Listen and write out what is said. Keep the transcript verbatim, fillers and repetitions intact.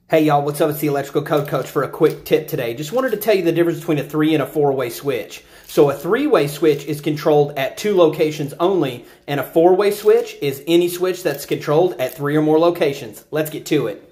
Hey y'all, what's up? It's the Electrical Code Coach for a quick tip today. Just wanted to tell you the difference between a three and a four-way switch. So a three-way switch is controlled at two locations only, and a four-way switch is any switch that's controlled at three or more locations. Let's get to it.